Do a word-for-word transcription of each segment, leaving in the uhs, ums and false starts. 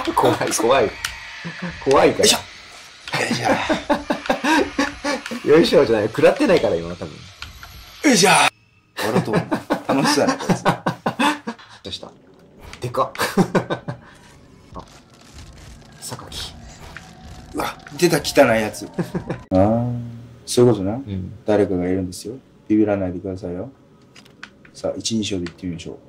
怖い怖い怖いから。よいしょよいしょじゃない、食らってないから今多分。 よいしょ笑うと楽しそうやなこいつ。 どうした。でかっ。あ、榊。 うわ出た汚いやつ。ああそういうことな、うん、誰かがいるんですよ。ビビらないでくださいよ。さあ一人称で言ってみましょう。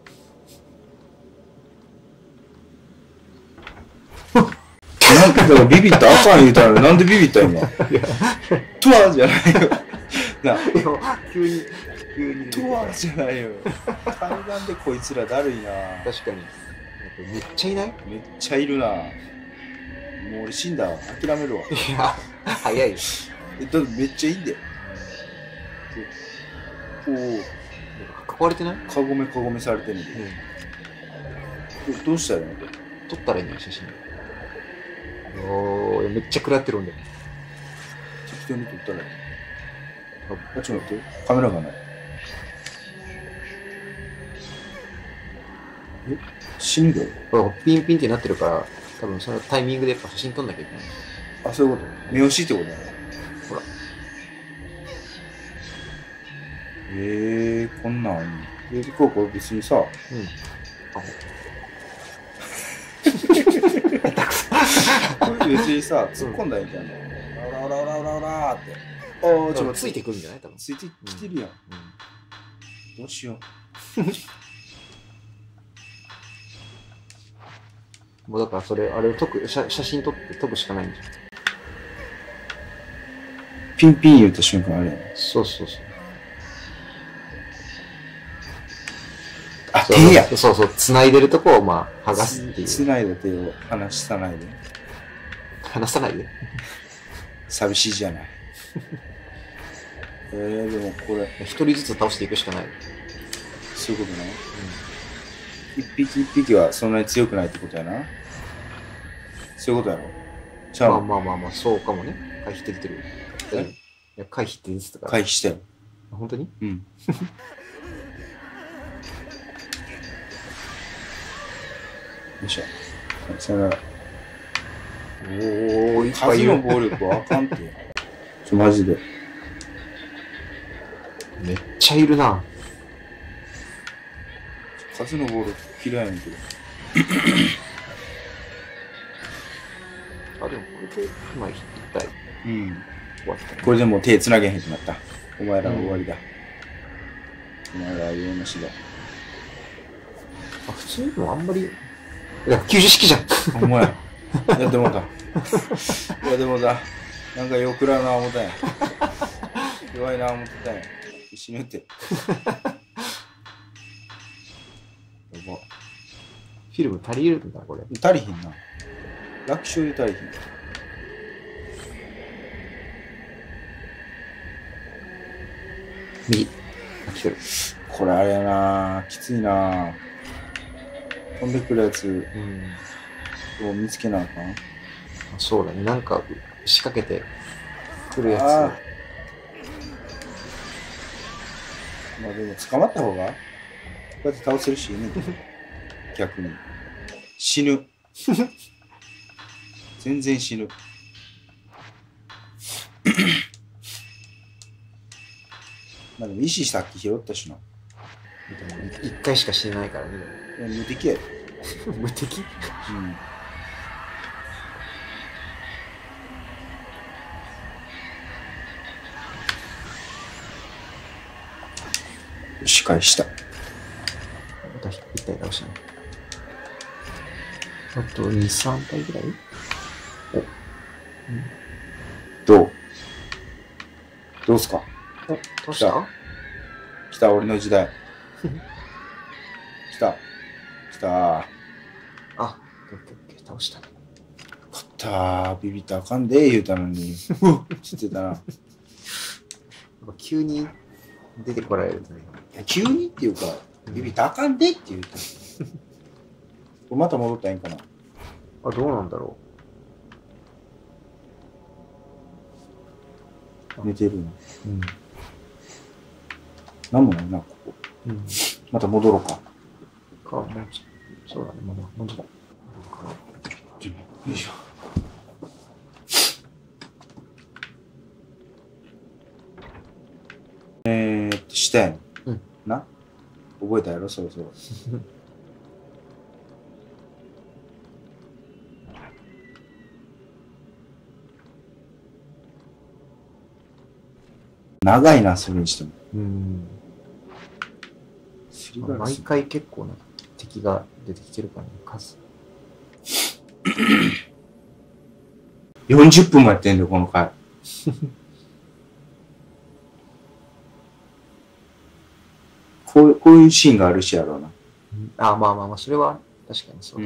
なんかビビったあかん言うたらなんでビビった今。とはじゃないよ。な急に急にとはじゃないよ。対岸でこいつらだるいな。 確かにめっちゃいない？ めっちゃいるな。もう俺死んだわ。諦めるわ。いや早い。 えだってめっちゃいいんだよ。おお囲われてない？ かごめかごめされてるんで、うん、ど, どうしたらいいの？ 撮ったらいいんじゃない写真。おーめっちゃ食らってるんだよ。 適当に撮ったらいい。あちょっと待ってカメラがない。え死ぬで。 ピンピンってなってるから多分そのタイミングでやっぱ写真撮んなきゃいけない。 あそういうこと。目押しってことだね。ほらえー、こんなんえこうこう別にさ、うん、別にさ突っ込んだらいいんじゃん。オラオラオラオラオラーって。ああちょっとついてくるんじゃない？多分ついてきてるやん、うん、どうしよう。もうだからそれあれを撮く 写, 写真撮って撮るしかないんじゃん。 ピンピン言った瞬間あれやね。 そうそうそう。 あ、手や。 そうそう、繋いでるとこをまあ剥がすっていう。 繋いだ手を離さないで。 離さないで。 寂しいじゃない。えー、でもこれ一人ずつ倒していくしかない。 そういうことね。うん、一匹一匹はそんなに強くないってことやな。そういうことやろ。 じゃあまあまあまあまあそうかもね。回避って出てる。え？いや回避って出てたから。 回避したよ。 本当に？ うん。よいしょ。さよなら。おお、いっぱいいる。数の暴力はあかんって。ちょ、マジで。 めっちゃいるな。 数の暴力嫌いやねんけど。 あ、でもこれで今一体。 うん。終わった。これでもう手繋げへんくなった。お前らは終わりだ。うん、お前らは用なしだ。 あ、普通にもあんまり。いや、きゅうじゅう式じゃん。 お前。やってもうた。やってもうた。なんかよくらうな思ったんや。弱いな思ってたんや。死ぬって。やば。 フィルム足りるんだ、これ。 足りひんな。楽勝で足りひん。 右。あ、来てる。 これあれやな。きついな。飛んでくるやつ、うん、を見つけなあかん。 そうだね。なんか仕掛けてくるやつ。 まあでも捕まった方がこうやって倒せるしいいね。逆に死ぬ。全然死ぬ。まあでも石さっき拾ったしな。 でも一回しか死ねないからね。 無敵や。 無敵？うん。 よし、返した。 また一体倒しない。あとに、さん体ぐらい？お、うん、 どう？どうすか？ お、どうした？ 来た、俺の時代。来た。来た。 あ、オッケーオッケー、倒した。 よかったー、ビビったらあかんで言うたのに。うっつってたな。 急に出てこられるとね。 いや急にっていうか、ビビったらあかんでって言うた。これまた戻ったらいいんかな。 あ、どうなんだろう。寝てるの。 うん。 なんもないな、ここ。うん、また戻ろうか。 か、もうそうだね、まだ戻ろう。 よいしょ。えーっと、したやん。うん。な覚えたやろ、そろそろ。長いな、それにしても。うん。 毎回結構な敵が出てきてるからね、数。 よんじゅっぷんもやってんだよ、この回。こう、こういうシーンがあるしやろうな。 あ、まあまあまあ、それは確かにそうだ。うん、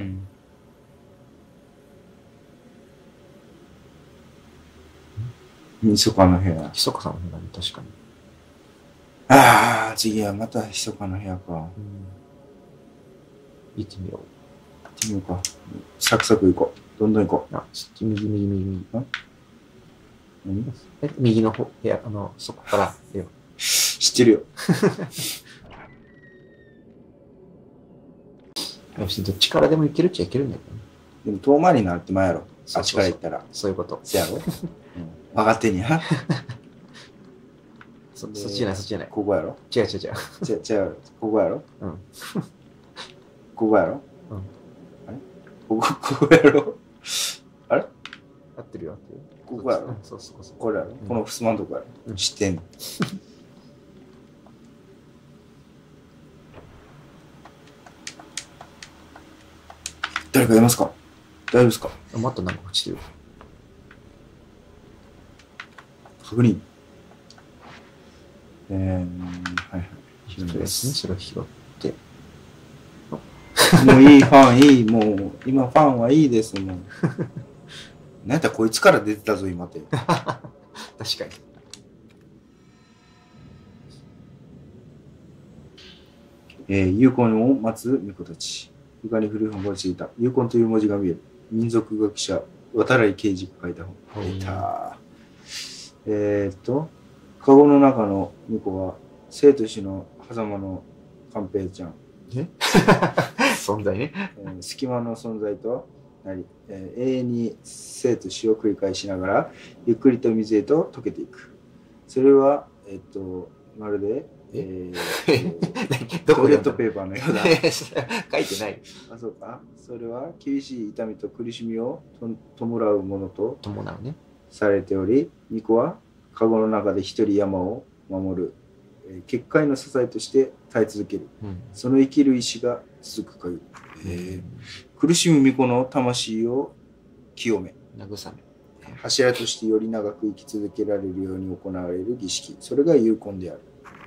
密かの部屋。 密かさんの部屋ね、確かに。 ああ、次はまた密かの部屋か。うん、 行ってみよう。 行ってみようか。サクサク行こう。どんどん行こう。 あ、右、右、右、右。何？え、右の方、部屋、あの、そこから出よう。 知ってるよ。 どっちからでも行けるっちゃいけるんだけどね。 でも遠回りになるって前やろ。あっちから行ったら。 そういうこと。 せやろ。うん、分かってんや。 そ, そっちじゃない、そっちじゃない。 ここやろ。 違う違う違う。 違う違う、ここやろ。うん。ここやろ。うん。あれここ、ここやろ。あれ合ってるよ、合ってるよ。 ここやろ。そうそうそう。これやろ。このふすまんとこやろ。知ってんの。誰かいますか？大丈夫ですか？ あ、またなんか落ちてる。 確認。えー、はいはい。 拾いですね、それを拾って。 もういい、ファンいい、もう、今ファンはいいです、もう。なんやったらこいつから出てたぞ、今って。 確かに。 えー、ユーコンを待つ巫女たち。床に古い本が落ちていた。ユーコンという文字が見える。民族学者、渡来刑事が書いた本。出た。えー、っと、カゴの中の巫女は、生と死の狭間の寛平ちゃん。 え存在ね、 えー。隙間の存在となり、えー、永遠に生と死を繰り返しながら、ゆっくりと水へと溶けていく。それは、えー、っと、まるで、えー、トイレットペーパーのようだ。 書いてない。 あ、そうか。それは厳しい痛みと苦しみをと弔うものと伴うね。 されており、巫女はカゴの中で一人山を守る、えー、結界の支えとして耐え続ける。うん、その生きる意志が続く限り、えー、苦しむ巫女の魂を清め、 慰め、 柱としてより長く生き続けられるように行われる儀式。それが有根である。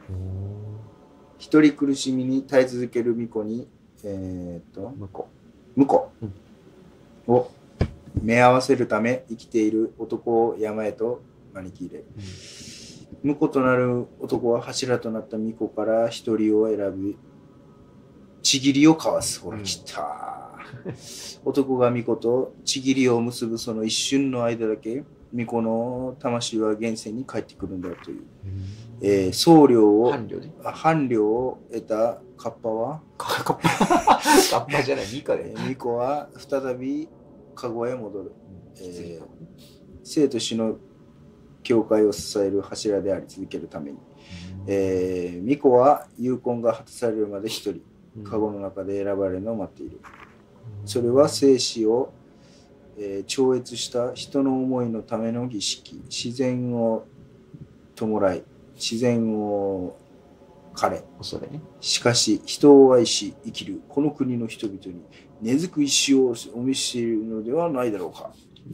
一人苦しみに耐え続ける巫女に、えー、っと、 婿婿を目合わせるため生きている男を山へと招き入れる。うん、婿となる男は柱となった巫女から一人を選び、ちぎりを交わす。ほら、来た。男が巫女とちぎりを結ぶその一瞬の間だけ、巫女の魂は現世に帰ってくるんだという。えー、僧侶を伴侶、ね、 伴侶を得たカッパはカッパカッパじゃない巫女で、 巫女は再びカゴへ戻る。うん、えー、生と死の教会を支える柱であり続けるために、えー、巫女は有根が果たされるまで一人カゴの中で選ばれるのを待っている。それは生死を、えー、超越した人の思いのための儀式。自然を弔い、自然を枯れ、 恐れね、 しかし人を愛し生きるこの国の人々に根付く意志をお見せしているのではないだろうか。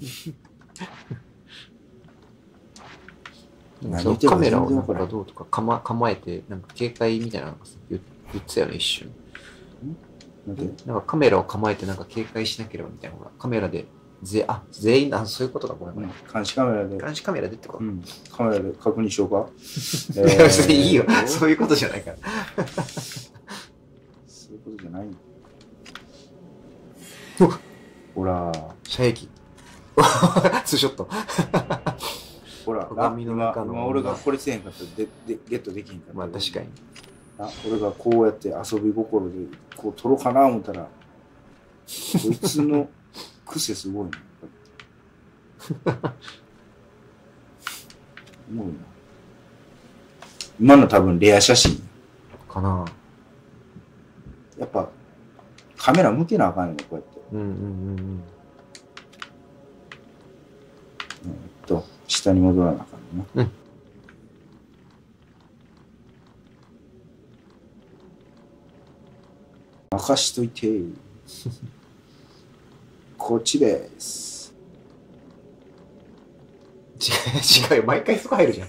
そうカメラをなんかどうとか構構えてなんか警戒みたいなのが言ってたよね、一瞬。なんかカメラを構えてなんか警戒しなければみたいなのがカメラでぜあ全員だ、そういうことだ、ごめんごめん、うん、 監視カメラで監視カメラでってこと、うん、 カメラで確認しようか。 えー、別にいいよ、そういうことじゃないからそういうことじゃない。ほら射撃ツーショットほら鏡の中の今俺がこれせえへんかったらででゲットできへんかった。 まあ確かにな、俺がこうやって遊び心でこう撮ろうかな思ったらこいつの口癖すごいな。すごいな。今の多分レア写真。 かな。 やっぱカメラ向けなあかんねん、こうやって。 うんうんうんうん。 えっと、下に戻らなあかんねんな。 うん。 任しといて。こっちです。 違う、違うよ。毎回そこ入るじゃん。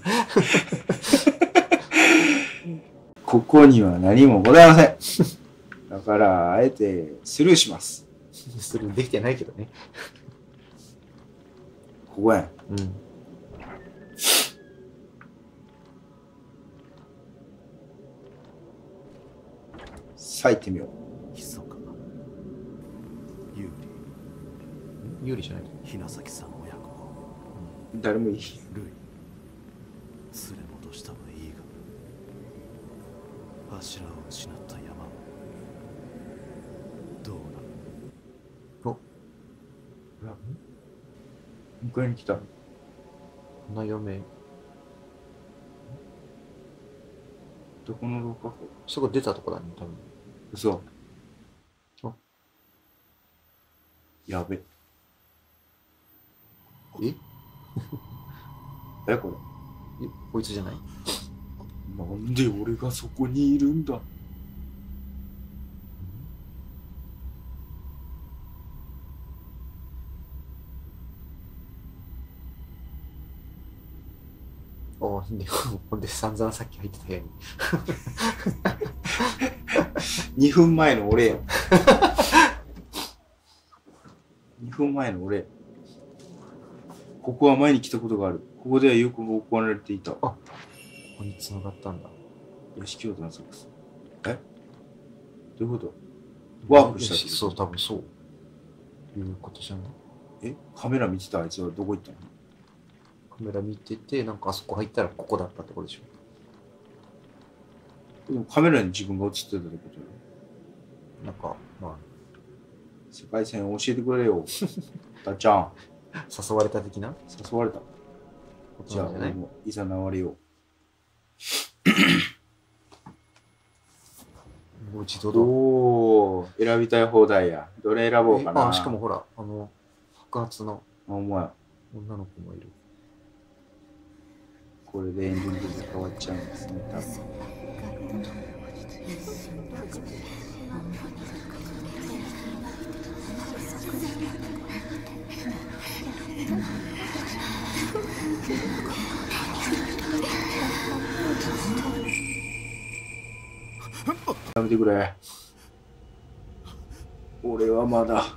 ここには何もございません。だから、あえてスルーします。 それできてないけどね。 ここやん。 うん。 さあ行ってみよう。 密か有利有利じゃない。 雛崎さん親子の誰もいい。 ルイ連れ戻したはいいが柱を失った山はどうなる。 おいや、 迎えに来た。 花嫁。 どこの廊下？ そこ出たとこだね、多分。 嘘。 あ、 やべ。 ええ、これ。 え、こいつじゃない？ なんで俺がそこにいるんだ。 おで、ほんで散々さっき入ってた部屋に。 にふんまえの俺や。にふんまえの俺。ここは前に来たことがある。ここではよく行われていた。あ、 ここに繋がったんだ。 よし、京都のサックス。え？どういうこと？ワープしたってこと？ そう、多分そう。いうことじゃない？ え？カメラ見てたあいつはどこ行ったの？ カメラ見てて、なんかあそこ入ったらここだったってことでしょ。 でもカメラに自分が映ってたってことよ。 なんか、まあ。 世界線教えてくれよ。たっちゃん。 誘われた的な誘われた。 ことじゃあ、 なんじゃない？ もういざなわれよう。もう自動だ。 おー、選びたい放題や。どれ選ぼうかな。 あ、しかもほら、あの、白髪のお前、 女の子もいる。 これでエンディングで変わっちゃうんですね、多分。やめてくれ。俺はまだ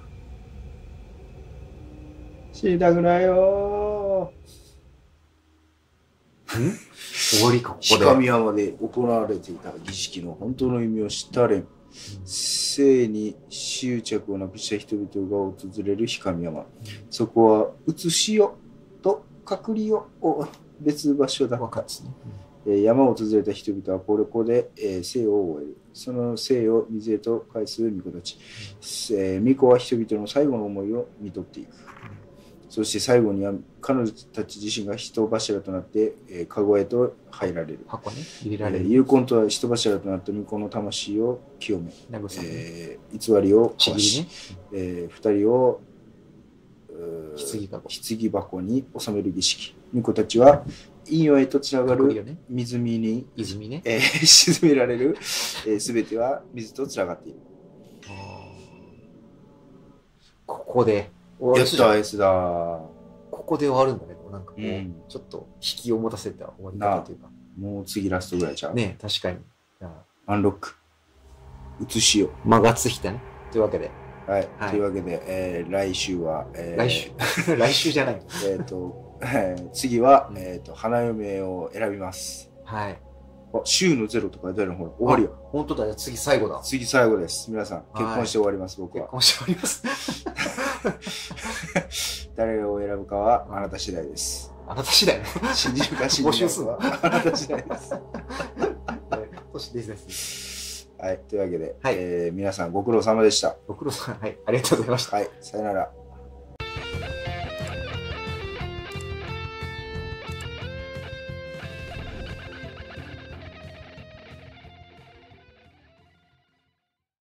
死にたくないよー。ん終わりか、ここで。 氷川山で行われていた儀式の本当の意味を知ったれん。生に執着をなくした人々が訪れる氷川山。そこは写しよと隔離よを別場所だった。 ですね。 山を訪れた人々はこれこで、えー、生を終える。その生を水へと返す巫女たち。えー、巫女は人々の最後の思いを見とっていく。そして最後には彼女たち自身が人柱となって、えー、カゴへと入られる。 箱ね、入れられる。 えー、有根とは人柱となった巫女の魂を清め、えー、偽りをかわし、ねえー、二人を棺箱棺箱に収める儀式。巫女たちは陰陽へとつながる湖に、 泉ねえー、沈められるすべ、えー、ては水とつながっている。 ここでやったやつだ。 ここで終わるんだね。なんかこう、うん、ちょっと引きを持たせた終わり方というか。 もう次ラストぐらいちゃう。 ね、確かに。 アンロック。写しよ。 間がついたね。というわけで。 はい。はい、というわけで、えー、来週は、えー、来週来週じゃない。 えっと、えー、次は、うん、えっと、花嫁を選びます。 はい。 あ、週のゼロとか出るのほら、終わりよ。 本当だよ。次最後だ。 次最後です。皆さん、結婚して終わります、僕は。 結婚して終わります。 誰を選ぶかはあなた次第です。 あなた次第信じるか信じないかはあなた次第です。 星です。 はい、というわけで、 はい、 えー、皆さんご苦労様でした。 ご苦労様、はい、ありがとうございました。 はい、さよなら。